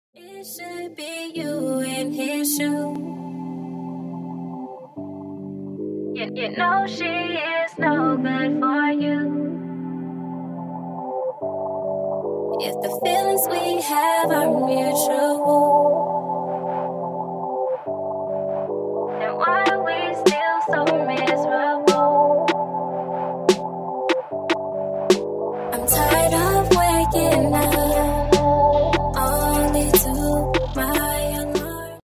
It should be you in his shoes. You know she is no good for you. If the feelings we have are mutual,